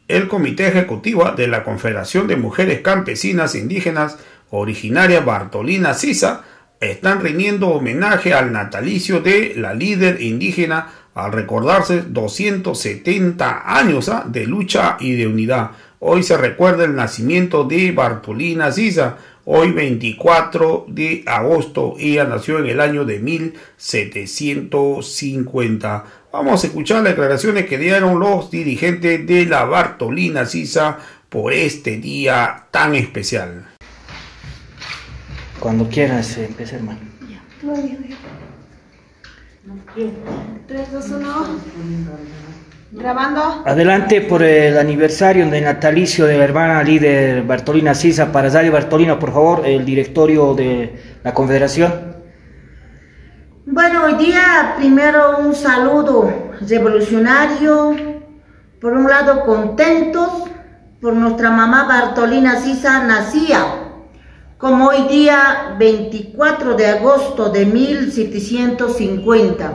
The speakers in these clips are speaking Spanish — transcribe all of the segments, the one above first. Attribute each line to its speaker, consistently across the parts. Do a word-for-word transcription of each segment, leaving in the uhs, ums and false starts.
Speaker 1: El Comité Ejecutivo de la Confederación de Mujeres Campesinas Indígenas Originarias Bartolina Sisa están rindiendo homenaje al natalicio de la líder indígena al recordarse doscientos setenta años ¿ah? de lucha y de unidad. Hoy se recuerda el nacimiento de Bartolina Sisa, hoy veinticuatro de agosto. Ella nació en el año de mil setecientos cincuenta. Vamos a escuchar las declaraciones que dieron los dirigentes de la Bartolina Sisa por este día tan especial.
Speaker 2: Cuando quieras, eh, empieza, hermano.
Speaker 3: tres, dos, uno. Grabando.
Speaker 2: Adelante por el aniversario del natalicio de la hermana líder Bartolina Sisa. Para Dario Bartolina, por favor, el directorio de la Confederación.
Speaker 4: Bueno, hoy día primero un saludo revolucionario, por un lado contentos por nuestra mamá Bartolina Sisa nacía como hoy día veinticuatro de agosto de mil setecientos cincuenta,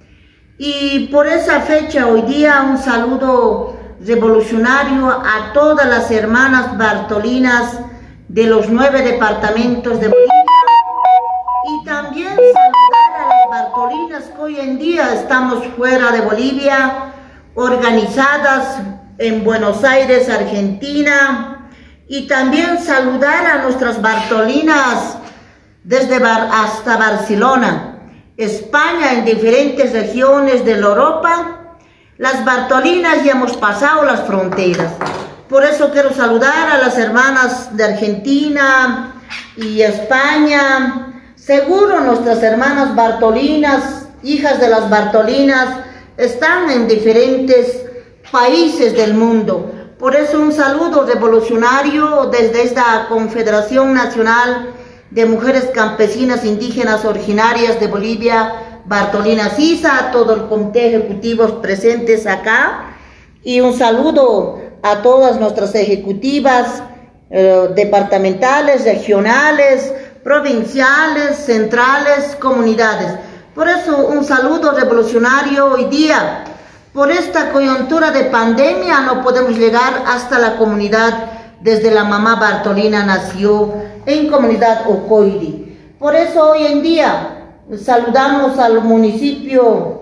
Speaker 4: y por esa fecha hoy día un saludo revolucionario a todas las hermanas bartolinas de los nueve departamentos de Bolivia, y también saludar a las bartolinas que hoy en día estamos fuera de Bolivia, organizadas en Buenos Aires, Argentina, y también saludar a nuestras bartolinas desde Bar hasta Barcelona, España, en diferentes regiones de Europa. Las bartolinas ya hemos pasado las fronteras. Por eso quiero saludar a las hermanas de Argentina y España. Seguro nuestras hermanas bartolinas, hijas de las bartolinas, están en diferentes países del mundo. Por eso un saludo revolucionario desde esta Confederación Nacional de Mujeres Campesinas Indígenas Originarias de Bolivia, Bartolina Sisa, a todo el comité ejecutivo presentes acá, y un saludo a todas nuestras ejecutivas eh, departamentales, regionales, provinciales, centrales, comunidades. Por eso un saludo revolucionario hoy día. Por esta coyuntura de pandemia no podemos llegar hasta la comunidad desde la mamá Bartolina nació en comunidad Ocoiri. Por eso hoy en día saludamos al municipio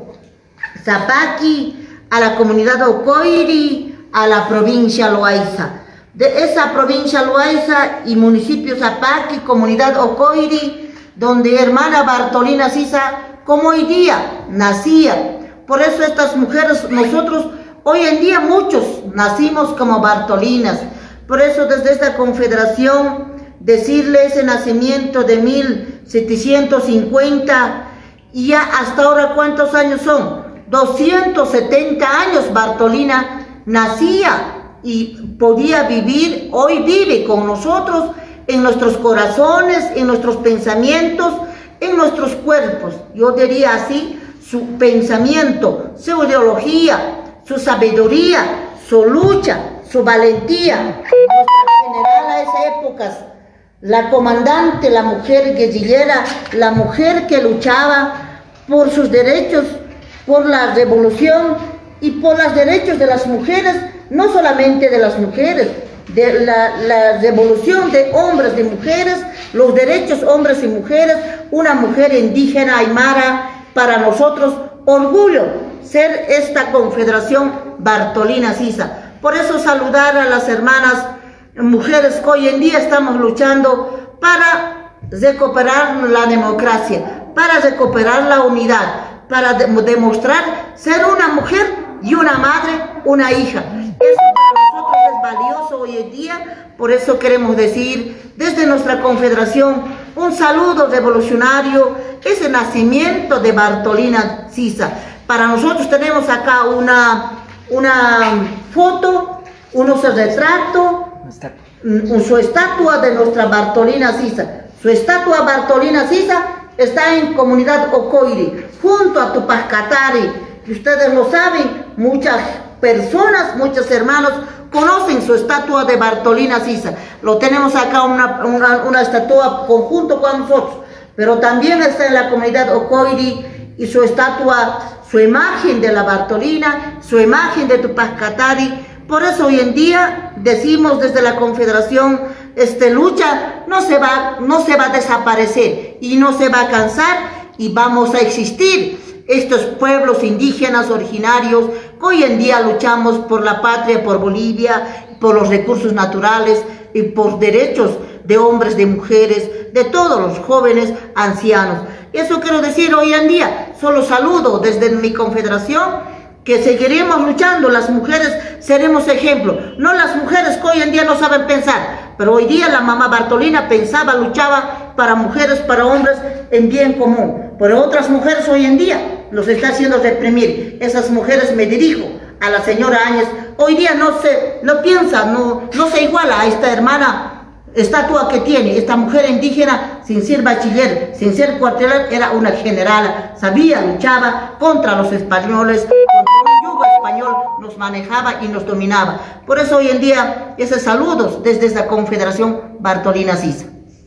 Speaker 4: Zapaqui, a la comunidad Ocoiri, a la provincia Loaiza. De esa provincia Loaiza y municipio Zapaqui, comunidad Ocoiri, donde hermana Bartolina Sisa, como hoy día, nacía. Por eso estas mujeres, nosotros, hoy en día muchos nacimos como Bartolinas. Por eso desde esta confederación, decirle ese nacimiento de mil setecientos cincuenta, y ya hasta ahora, ¿cuántos años son? doscientos setenta años Bartolina nacía y podía vivir, hoy vive con nosotros en nuestros corazones, en nuestros pensamientos, en nuestros cuerpos. Yo diría así, su pensamiento, su ideología, su sabiduría, su lucha, su valentía. Nuestra general a esas épocas, la comandante, la mujer guerrillera, la mujer que luchaba por sus derechos, por la revolución y por los derechos de las mujeres, no solamente de las mujeres, de la, la revolución de hombres y mujeres, los derechos hombres y mujeres, una mujer indígena aymara. Para nosotros, orgullo ser esta Confederación Bartolina Sisa. Por eso saludar a las hermanas mujeres que hoy en día estamos luchando para recuperar la democracia, para recuperar la unidad, para de demostrar ser una mujer y una madre, una hija. Eso para nosotros es valioso hoy en día. Por eso queremos decir desde nuestra confederación un saludo revolucionario, ese nacimiento de Bartolina Sisa. Para nosotros tenemos acá una, una foto, un retrato, su estatua de nuestra Bartolina Sisa. Su estatua Bartolina Sisa está en comunidad Ocoiri, junto a Tupascatari. Y ustedes lo saben, muchas personas, muchos hermanos conocen su estatua de Bartolina Sisa. Lo tenemos acá, una, una, una estatua conjunto con nosotros, pero también está en la comunidad Ocoiri, y su estatua, su imagen de la Bartolina, su imagen de Tupascatari, Por eso hoy en día decimos desde la Confederación, este, lucha no se va, no se va a desaparecer y no se va a cansar y vamos a existir. Estos pueblos indígenas originarios que hoy en día luchamos por la patria, por Bolivia, por los recursos naturales y por derechos de hombres, de mujeres, de todos los jóvenes, ancianos. Eso quiero decir hoy en día. Solo saludo desde mi confederación que seguiremos luchando. Las mujeres seremos ejemplo. No las mujeres que hoy en día no saben pensar, pero hoy día la mamá Bartolina pensaba, luchaba para mujeres, para hombres en bien común. Pero otras mujeres hoy en día los está haciendo reprimir. Esas mujeres, me dirijo a la señora Áñez, hoy día no se, no piensa, no, no se iguala a esta hermana estatua que tiene. Esta mujer indígena, sin ser bachiller, sin ser cuartelar, era una generala, sabía, luchaba contra los españoles, contra un yugo español, nos manejaba y nos dominaba. Por eso hoy en día, esos saludos desde esta Confederación Bartolina Sisa.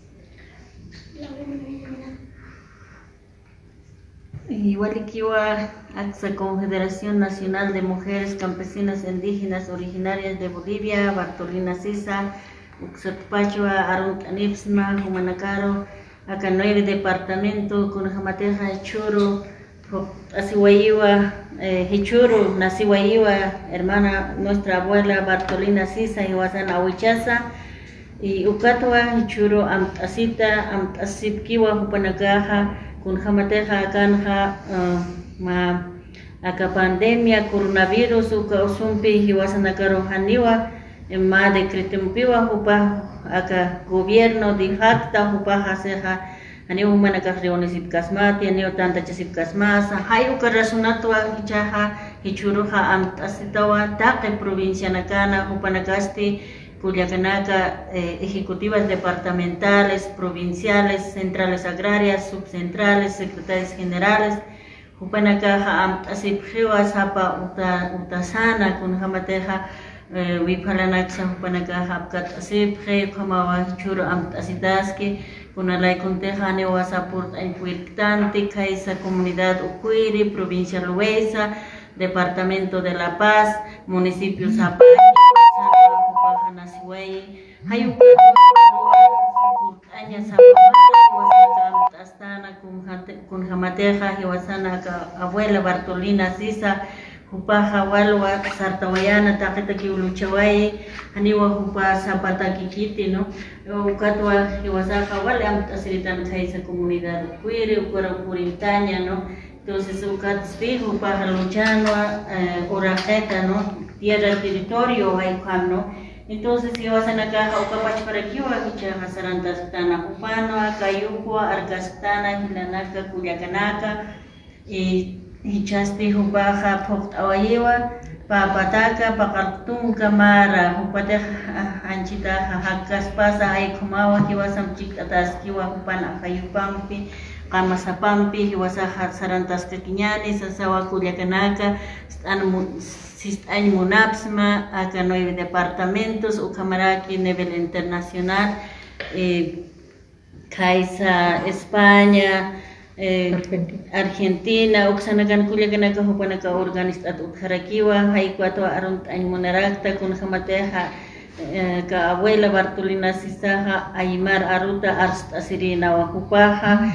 Speaker 3: Igual que a la Confederación Nacional de Mujeres Campesinas Indígenas Originarias de Bolivia, Bartolina Sisa, Uxatpachua, Arunt Anipsma, Humanacaro, acá nueve departamentos, con Jamateja, Churo, Asihuayua, Hichuru, Nasihuayua, hermana, nuestra abuela Bartolina Sisa, Hiwasan Ahuichaza, y Ucatua, Hichuru, Amt Asita, Amt Asipkiwa, Hupanakaja, con Jamateja, Akanja, ma acá pandemia, coronavirus, Uka Usumpi, Hiwasanakaro, Haniwa, ma decretumpiwa, Hupa, acá gobierno de Jacta, Hupa, Haseja, Aniu Humanaka Rionisip Kasmati, Aniu Tanta Chasip Kasmasa, Hayuka Rasunatua, Hichaja, Hichuruja, Amt Asitawa, Take provincia Nakana, Hupanakasti, Culiacanaka, eh, ejecutivas departamentales, provinciales, centrales agrarias, subcentrales, secretarios generales, Hupanakaja, Amt Asipjiwa, Sapa, Utasana, con Jamateja, Wipalanaxa, Hupanakaja, Apkat Asipje, Kamawa, Churo, Amt Asitaski, con Alay Conteja, Newasapurt, Enpuirtanti, Kaisa, Comunidad Ucuiri, Provincia Loesa, Departamento de La Paz, Municipio Zapata, Nasihuay, Hayuka, Aña Zapamata, Astana, con Jamateja, Hiwasana, abuela Bartolina Sisa, Hupaja, Walwa, Sartawayana, Taketaki Uluchaway, Haniwa Hupa, Zapata Kikiti, ¿no? Ucatua, Hiwasaka, Walam, Tasiritan, Kaisa, Comunidad Cuire, Ucura Purintaña, ¿no? Entonces, Ucatspi, Hupaja Luchano, Urajeta, ¿no? Tierra, territorio, Hayukan, ¿no? Entonces, si vas a la caja, Ucapach para aquí, Uakicha, Sarantascana, Upano, Cayucua, Arcastana, Hilanaka, Culiacanaka, y Hichasti, Hupaja, Poctawayewa, Papataca, Pacartunca, Mara, Hupateja, Anchita, Hakas, Pasa, Aikumawa, Hiwasam Chictataskiwa, Hupana, Hayupampi, Kamasapampi, Hiwasaha, Sarantascaquiñani, Sasawa, Culiacanaka, Sistan Munapsma, acá nueve departamentos, Ucamaraki, nivel internacional, eh, Caixa, España, eh, Argentina, Argentina, Uxanagan, Culiacanaka, Hupanaka, Organizat, Ucaraquiwa, Haikuato, Arunt, Añmonarakta, con Jamateja, ka abuela Bartolina Sisaja, Aymar Aruta, Arst Asirina, Wakupaja,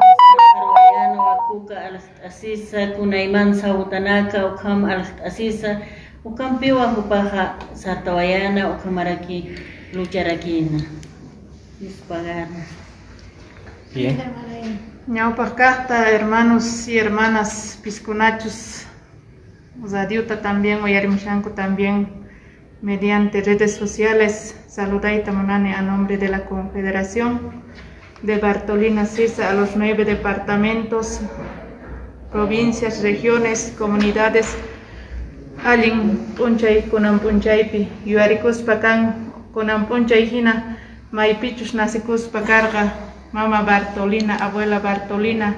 Speaker 3: Wakuka, Asisa, Kunaiman Sautanaka, Ukam Asisa, Ukampiwa Hupaja, Sartawayana, Ukamaraki, Lucharakina. Dispagana.
Speaker 2: Bien.
Speaker 5: Ñaupacasta, hermanos y hermanas piscunachos, Zadiuta también, Oyarimshanko también, mediante redes sociales, saludai tamonane a nombre de la Confederación de Bartolina Sisa a los nueve departamentos, provincias, regiones, comunidades, Alin Punchay, Kunan Punchaypi, Yuaricus Pacan, Kunan Punchay Hina, Maipichus Nasicus Pacarga, Mama Bartolina, Abuela Bartolina,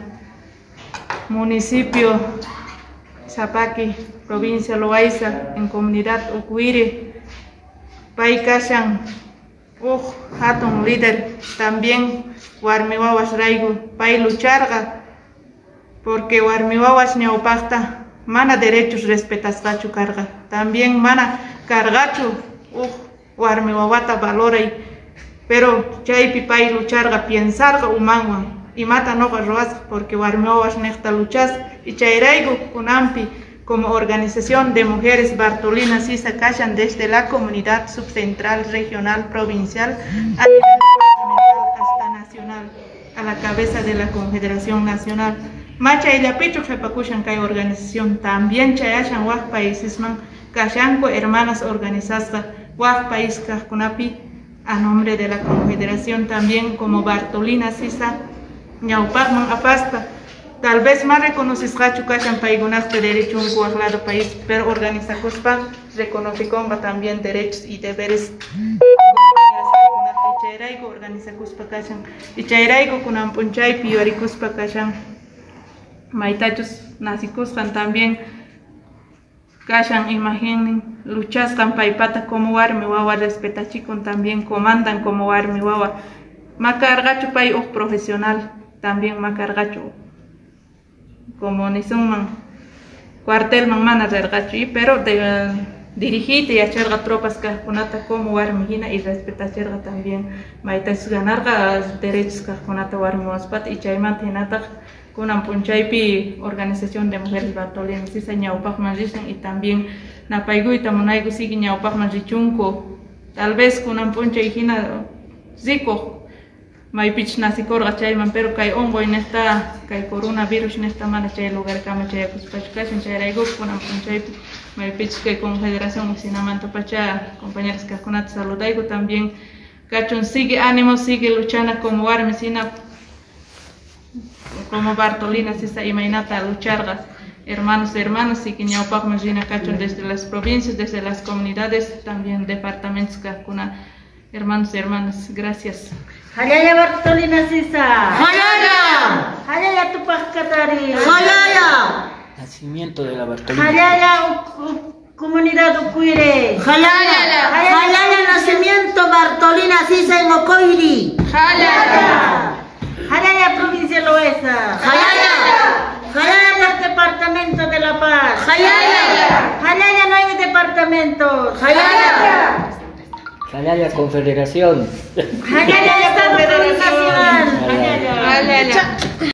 Speaker 5: municipio Zapaqui, provincia Loaiza, en comunidad Ucuiri, Pai Kashan, Uj, Hatun líder, también Warmiwawas Raigu, Pai Lucharga, porque Warmiwawas Ñaupacta, mana derechos respetas Gachu carga, también mana cargacho, uh, warmi wawata valoray, pero chaypi pay lucharga piensarga umanwan, y mata no roas porque warmi wawash necta luchas, y chayraygo kunampi, como organización de mujeres Bartolina Sisa Kashan desde la comunidad subcentral, regional, provincial, a nivel departamental hasta nacional, a la cabeza de la Confederación Nacional. Macha y la Pichu Jepakushan Kai organización también chayashan waj países man kashanko hermanas organizadas waj país Kakunapi a nombre de la Confederación también como Bartolina Sisa ñaupakman apasta. Tal vez más reconoces Hachu Kashan Paigunas de derecho un cuadrado país, pero organiza Cuspa reconoce comba también derechos y deberes. Chayraigo organiza Cuspa Kashan y Chayraigo Kunam Punchay Piori Cuspa Kashan Maitachos Nasicuspan también Kashan imaginen luchas paipata como warmi wawa respetachikon también comandan como warmi wawa macargacho pay o profesional también macargacho como ni son man cuartel man mana regacho pero de dirigite y hacerga tropas casconata como warmigina y respetar también maitas ganar derechos casconata warmi waspat y chayman tinata kunam punchaypi organización de mujeres Bartolina Sisa ñawpakman rishan y también napayguita munaygu sigi ñawpakman richunku tal vez kunam punchay hina ziko maypich nasikorga chayman pero kay ongo nesta kay coronavirus nesta mana chay lugar kama chay kuspachkashan chayraygu kunam punchaypi maypich kay confederación usinamanta pacha compañeros kaskunata saludaygu también kachun sigue ánimo sigue luchando como warmi sina como Bartolina Sisa y Mainata lucharga hermanos y hermanas y que ñaupakman rina kachun desde las provincias desde las comunidades también departamentos kaskuna hermanos y hermanas gracias.
Speaker 3: Hayaya Bartolina Sisa.
Speaker 4: Hayaya.
Speaker 3: Hayaya Tupac Katari.
Speaker 4: Hayaya.
Speaker 2: Nacimiento de la Bartolina.
Speaker 3: Hayaya Comunidad Ucuire.
Speaker 4: Hayaya. Hayaya Nacimiento Bartolina Sisa en Ocoiri.
Speaker 3: Hayaya. Hayaya Provincia Loesa.
Speaker 4: Hayaya.
Speaker 3: Hayaya Departamento de La Paz.
Speaker 4: Hayaya.
Speaker 3: Hayaya nueve departamentos.
Speaker 4: Hayaya.
Speaker 2: Hayaya Confederación.
Speaker 3: Hayaya Estado Plurinacional.
Speaker 5: Hayaya.